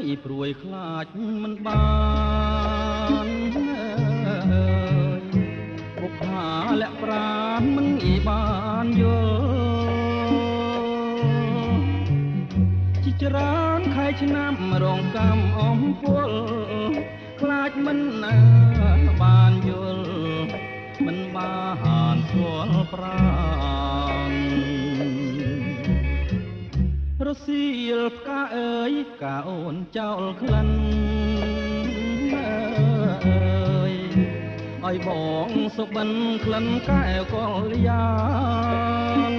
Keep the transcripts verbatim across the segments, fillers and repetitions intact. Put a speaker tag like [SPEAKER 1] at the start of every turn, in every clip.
[SPEAKER 1] ព្រួយខ្លាចមិនបានបុប្ផាលាក់ប្រាណមិនអីបានយល់ជាច្រើនខែឆ្នាំរងកម្មអំពលខ្លាចមិនបានយល់មិនបានស្គាល់ប្រាណរសៀលផ្កាអើយផ្កាអូនចោលក្លិនអើយឲ្យបងសុបិនក្លិនកែវកលយាន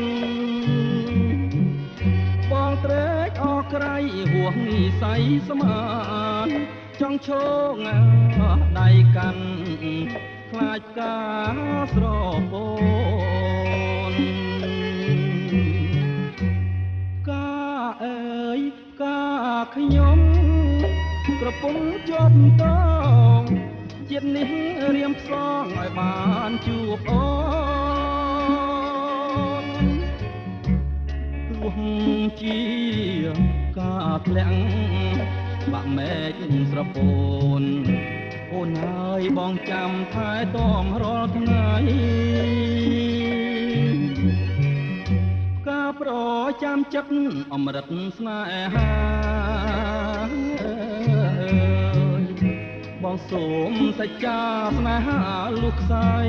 [SPEAKER 1] បងត្រេកអរក្រៃហួសនិស័យស្មានចង់ឈោងដៃកាន់ខ្លាចផ្កាស្រពោនផ្កាអើយផ្កាខ្ញុំក្រពុំជាប់តងជាតិនេះរៀមផ្សងឲ្យបានជួបអូនទោះជាការធ្លាក់បាក់មែកស្រពោនអូនហើយបងចាំថែទាំរាល់ថ្ងៃផ្កាប្រចាំចិត្តអមរិតស្នេហាបងសូមសច្ចាស្នេហាលុះខ្សែ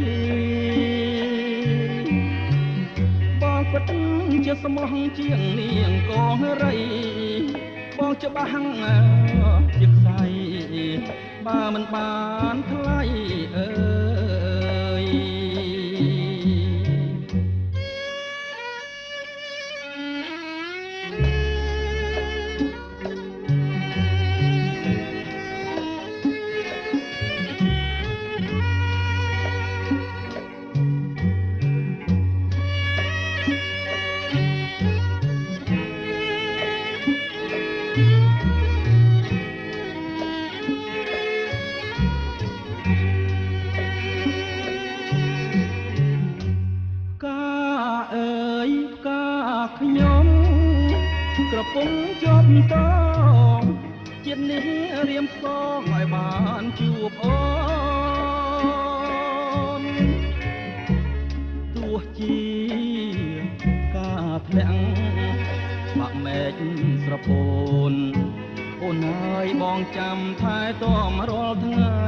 [SPEAKER 1] បងពិតជាស្មោះជាងនាងកងរីបងច្បាស់ជាខ្សែបើមិនបានថ្លៃអើយខ្ញុំក្រពុំជាប់តងជាតិនេះរៀមផ្សងឲ្យបានជួបអូនទោះជាការធ្លាក់បាក់មែកស្រពោនអូនហើយបងចាំថែទាំរាល់ថ្ងៃ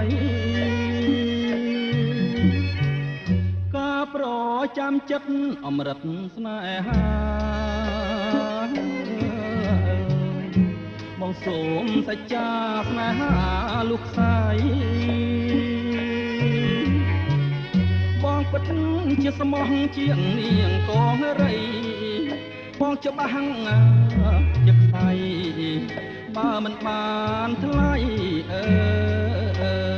[SPEAKER 1] ការប្រចាំចិត្តអមរិតស្នេហាបងសូមសច្ចាស្នេហាលុះខ្សែបងពិតជាស្មោះជាងនាងកងរីបងច្បាស់ជាខ្សែបើមិនបានថ្លៃអើ